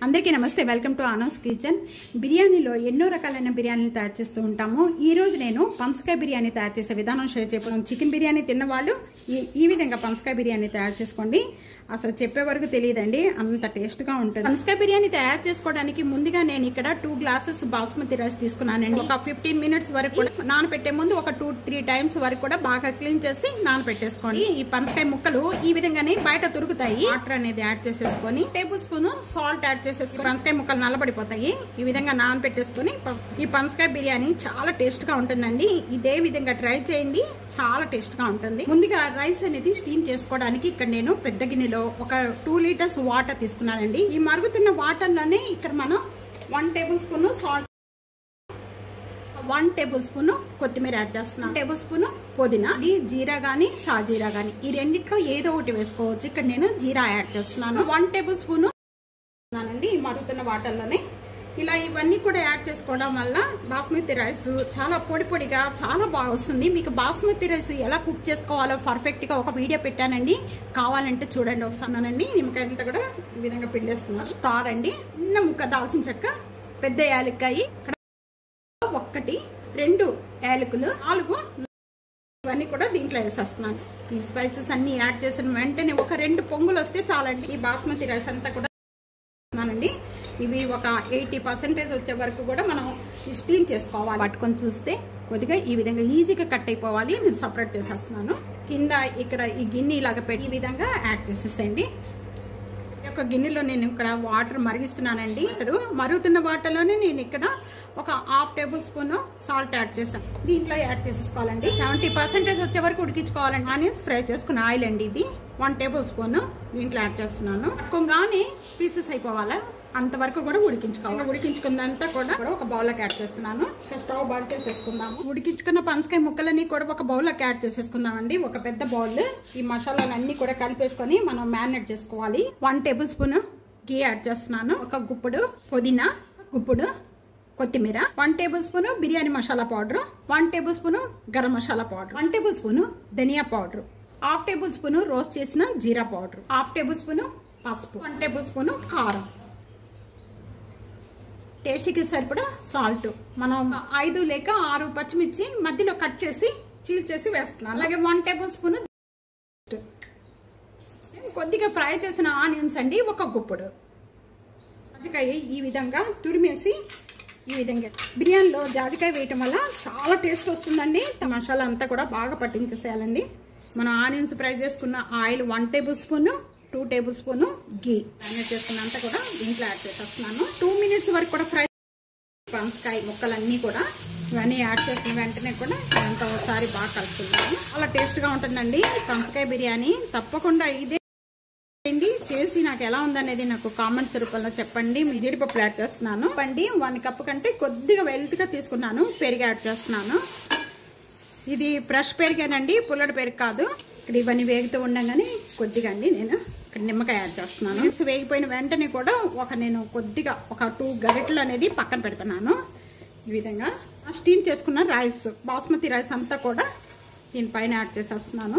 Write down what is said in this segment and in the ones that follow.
అందరికీ నమస్తే, welcome to Anu's kitchen. బిర్యానీలో ఎన్నో రకాలైన బిర్యానీలు తయారు చేస్తూ ఉంటాము. ఈ రోజు నేను పనసకాయ బిర్యానీ తయారు చేసే విధానం షేర్ చేయబోతున్నాను. చికెన్ బిర్యానీ తిన్నవాళ్ళు ఈ విధంగా పనసకాయ బిర్యానీ తయారు చేసుకోండి. అసలు చెప్పే వరకు తెలియదండి, అంత టేస్ట్గా ఉంటుంది. పనసకాయ బిర్యానీ తయారు చేసుకోవడానికి ముందుగా నేను ఇక్కడ 2 గ్లాసెస్ బాస్మతి రైస్ తీసుకున్నానండి. ఒక 15 మినిట్స్ వరకు నానబెట్టే ముందు ఒక 2-3 టైమ్స్ వరకు కూడా బాగా క్లీన్ చేసి నానబెట్టేసుకోండి. ఈ పనసకాయ ముక్కలు ఈ విధంగానే బయట దొరుకుతాయి. వాటర్ అనేది యాడ్ చేసేసుకొని టేబుల్ స్పూన్ సాల్ట్ యాడ్ చేసేసుకొని పనసకాయ ముక్కలు నల్లబడిపోతాయి. ఈ విధంగా నానబెట్టేసుకొని ఈ పనసకాయ బిర్యానీ చాలా టేస్ట్ గా ఉంటుందండి. ఇదే విధంగా ట్రై చేయండి, చాలా టేస్ట్ గా ఉంటుంది. ముందుగా రైస్ అనేది స్టీమ్ చేసుకోవడానికి ఇక్కడ నేను పెద్ద గిన్నెలో ఒక 2 లీటర్స్ వాటర్ తీసుకున్నానండి. ఈ మరుగుతున్న వాటర్ లోనే ఇక్కడ మనం 1 table spoon salt, 1 table spoon కొత్తిమీర యాడ్ చేస్తున్నాను, 1 టేబుల్ స్పూన్ పుదీనా, జీరా గానీ సాజీరా గానీ ఈ రెండిట్లో ఏదో ఒకటి వేసుకోవచ్చు. ఇక్కడ నేను జీరా యాడ్ చేస్తున్నాను. 1 టేబుల్ స్పూన్ అండి ఈ మరుగుతున్న వాటర్ లోనే. ఇలా ఇవన్నీ కూడా యాడ్ చేసుకోవడం వల్ల బాస్మతి రైస్ చాలా పొడి పొడిగా చాలా బాగా వస్తుంది. మీకు బాస్మతి రైస్ ఎలా కుక్ చేసుకోవాలో పర్ఫెక్ట్ గా ఒక వీడియో పెట్టానండి, కావాలంటే చూడండి ఒకసారి. నిమ్మకాయ అంతా కూడా ఈ విధంగా పిండేస్తున్నాను. స్టార్ అండి, చిన్న ముక్క దాల్చిన చెక్క, పెద్ద యాలక్కాయ, 1, 2 యాలకులు, 4 ఇవన్నీ కూడా దీంట్లో వేసేస్తున్నాను. ఈ స్పైసెస్ అన్ని యాడ్ చేసిన వెంటనే ఒక 2 పొంగులు వస్తే చాలండి. ఈ బాస్మతి రైస్ అంతా కూడా నండి ఇవి ఒక 80% వచ్చే వరకు కూడా మనం స్టీమ్ చేసుకోవాలి. పట్టుకొని చూస్తే కొద్దిగా ఈ విధంగా ఈజీగా కట్ అయిపోవాలి. నేను సపరేట్ చేసేస్తున్నాను. కింద ఇక్కడ ఈ గిన్నె ఇలాగ పెట్టి ఈ విధంగా యాడ్ చేసేసేయండి. ఒక గిన్నెలో నేను ఇక్కడ వాటర్ మరిగిస్తున్నానండి. ఇక్కడ మరుగుతున్న వాటర్లోనే నేను ఇక్కడ ఒక 1/2 టేబుల్ స్పూన్ సాల్ట్ యాడ్ చేశాను. దీంట్లో యాడ్ చేసేసుకోవాలండి. 70% వచ్చే వరకు ఉడికించుకోవాలండి. ఆనియన్స్ ఫ్రై చేసుకున్న ఆయిల్ అండి ఇది, 1 టేబుల్ స్పూన్ దీంట్లో యాడ్ చేస్తున్నాను. పట్టుకోగానే పీసెస్ అయిపోవాలా అంతవరకు కూడా ఉడికించుకోవాలి. ఉడికించుకున్నంతా కూడా ఒక బౌల్లోకి యాడ్ చేస్తున్నాను. స్టవ్ బంద్ చేసేసుకుందాము. ఉడికించుకున్న పనసకాయ ముక్కలని కూడా ఒక బౌల్లోకి యాడ్ చేసేసుకుందామండి. ఒక పెద్ద బౌల్. ఈ మసాలాలన్నీ కూడా కలిపేసుకొని మనం మ్యారినేట్ చేసుకోవాలి. 1 టేబుల్ స్పూన్ గీ యాడ్ చేస్తున్నాను. ఒక గుప్పుడు పుదీనా, గుప్పుడు కొత్తిమీర, 1 table spoon biryani masala powder, 1 table spoon garam masala powder, 1 table spoon ధనియా పౌడర్, 1/2 టేబుల్ స్పూన్ రోస్ట్ చేసిన జీరా పౌడర్, 1/2 టేబుల్ స్పూన్ పసుపు, 1 టేబుల్ స్పూన్ కారం, టేస్ట్కి సరిపడా సాల్ట్. మనం 5 లేక 6 పచ్చిమిర్చి మధ్యలో కట్ చేసి చీల్చేసి వేస్తున్నాను. అలాగే 1 టేబుల్ స్పూన్ కొద్దిగా ఫ్రై చేసిన ఆనియన్స్ అండి, ఒక గుప్పుడు. జాజికాయ ఈ విధంగా తురిమేసి ఈ విధంగా బిర్యానీలో జాజికాయ వేయటం వల్ల చాలా టేస్ట్ వస్తుందండి. మసాలా అంతా కూడా బాగా పట్టించేసేయాలండి. మనం ఆనియన్స్ ఫ్రై చేసుకున్న oil 1 table spoon, 2 table spoon ghee marinate చేసుకున్నంత కూడా దీంట్లో యాడ్ చేసేస్తున్నాను. 2 మినిట్స్ వరకు కూడా ఫ్రై పనసకాయ ముక్కలన్నీ కూడా ఇవన్నీ యాడ్ చేసిన వెంటనే కూడా ఇదంతా ఒకసారి బాగా కలుపుతున్నాను. చాలా టేస్ట్గా ఉంటుందండి పనసకాయ బిర్యానీ. తప్పకుండా ఇదే చేసి నాకు ఎలా ఉందనేది నాకు కామెంట్స్ రూపంలో చెప్పండి. జీడిపప్పు యాడ్ చేస్తున్నాను. 1 కప్పు కంటే కొద్దిగా వెల్త్గా తీసుకున్నాను. పెరుగు యాడ్ చేస్తున్నాను. ఇది ఫ్రెష్ పెరిగానండి, పుల్లడి పెరుగు కాదు. ఇక్కడ ఇవన్నీ వేగుతూ ఉండగానే కొద్దిగా అండి నేను ఇక్కడ నిమ్మకాయ యాడ్ చేస్తున్నాను. వేగిపోయిన వెంటనే కూడా నేను కొద్దిగా ఒక 2 గరిటెలు అనేది పక్కన పెడుతున్నాను. ఈ విధంగా స్టీమ్ చేసుకున్న రైస్, బాస్మతి రైస్ అంతా కూడా దీనిపైన యాడ్ చేసేస్తున్నాను.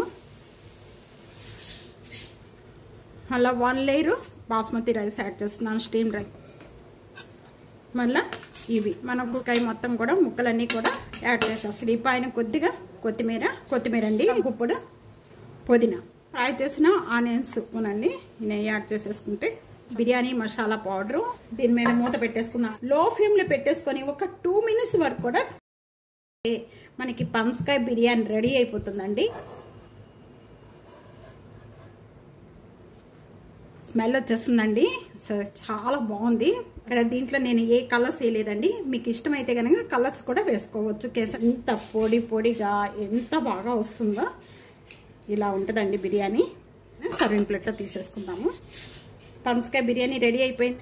అలా 1 లేయర్ బాస్మతి రైస్ యాడ్ చేస్తున్నాను, స్టీమ్ రైస్. మళ్ళీ ఇవి మన కుక్కాయ మొత్తం కూడా ముక్కలన్నీ కూడా యాడ్ చేసేస్తాను. ఈ పైన కొద్దిగా కొత్తిమీర అండి, గుప్పుడు పుదీనా, ఫ్రై చేసిన ఆనియన్స్ అండి నేను యాడ్ చేసేసుకుంటే బిర్యానీ మసాలా పౌడరు దీని మీద మూత పెట్టేసుకున్నాను. లో ఫ్లేమ్లో పెట్టేసుకొని ఒక 2 మినిట్స్ వరకు కూడా మనకి పనసకాయ బిర్యానీ రెడీ అయిపోతుందండి. స్మెల్ వచ్చేస్తుందండి, చాలా బాగుంది. ఇక్కడ దీంట్లో నేను ఏ కలర్స్ వేయలేదండి. మీకు ఇష్టమైతే కనుక కలర్స్ కూడా వేసుకోవచ్చు. కేసరి ఎంత పొడి పొడిగా ఎంత బాగా వస్తుందో ఇలా ఉంటుందండి బిర్యానీ. సర్వింగ్ ప్లేట్లో తీసేసుకుందాము. పనసకాయ బిర్యానీ రెడీ అయిపోయింది.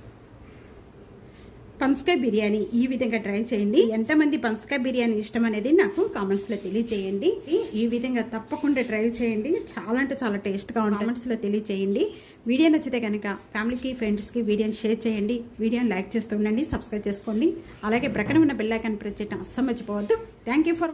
పనసకాయ బిర్యానీ ఈ విధంగా ట్రై చేయండి. ఎంతమంది పనసకాయ బిర్యానీ ఇష్టం అనేది నాకు కామెంట్స్లో తెలియచేయండి. ఈ విధంగా తప్పకుండా ట్రై చేయండి, చాలా అంటే చాలా టేస్ట్గా ఉంటుంది. కామెంట్స్లో తెలియచేయండి. వీడియో నచ్చితే కనుక ఫ్యామిలీకి ఫ్రెండ్స్కి వీడియోని షేర్ చేయండి. వీడియోని లైక్ చేస్తూ ఉండండి, సబ్స్క్రైబ్ చేసుకోండి. అలాగే ప్రక్కన ఉన్న బెల్ ఐకాన్ ప్రెస్ చేయడం అస్సలు మర్చిపోవద్దు. Thank you for